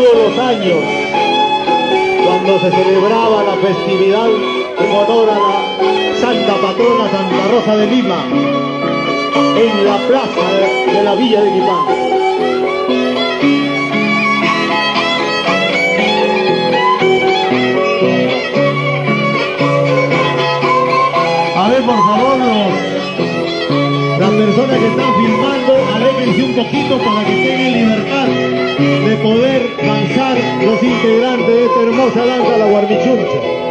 todos los años, cuando se celebraba la festividad en honor a la Santa Patrona Santa Rosa de Lima, en la plaza de la Villa de Quipán. A ver, por favor, las personas que están filmando, aléjense un poquito para que tengan libertad de poder danzar los integrantes de esta hermosa danza, la Guarmichuncha.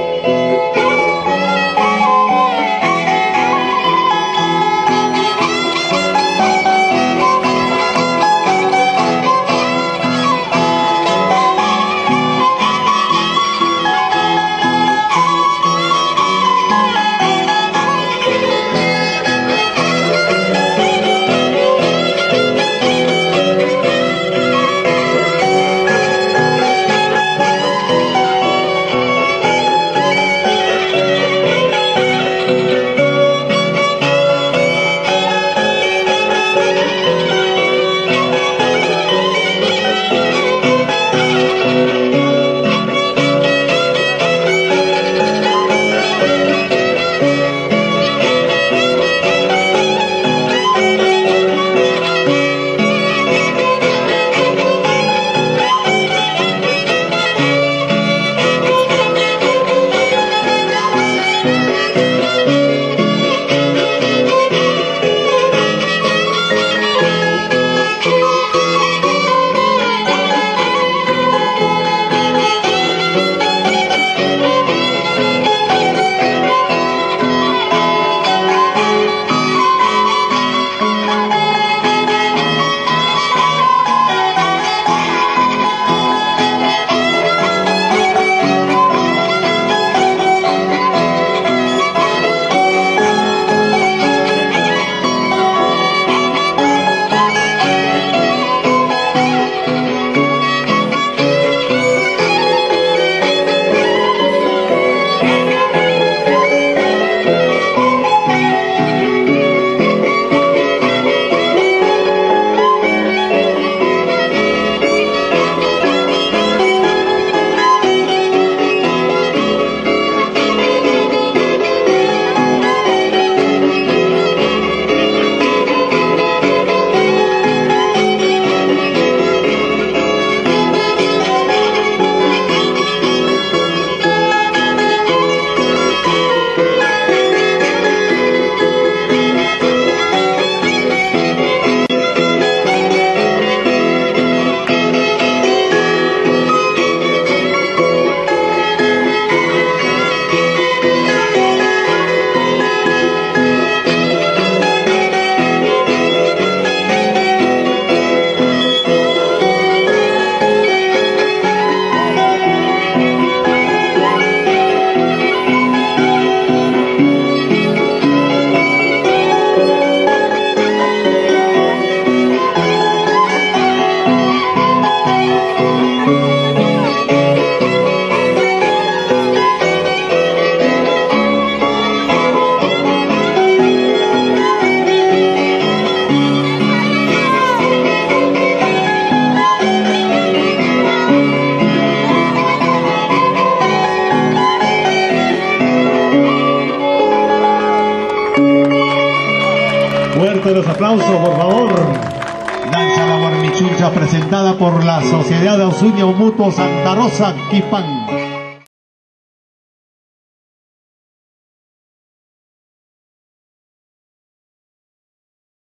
Fuerte los aplausos, por favor. Danza la Guarmichuncha presentada por la Sociedad de Auxilio Mutuo Santa Rosa Quipán.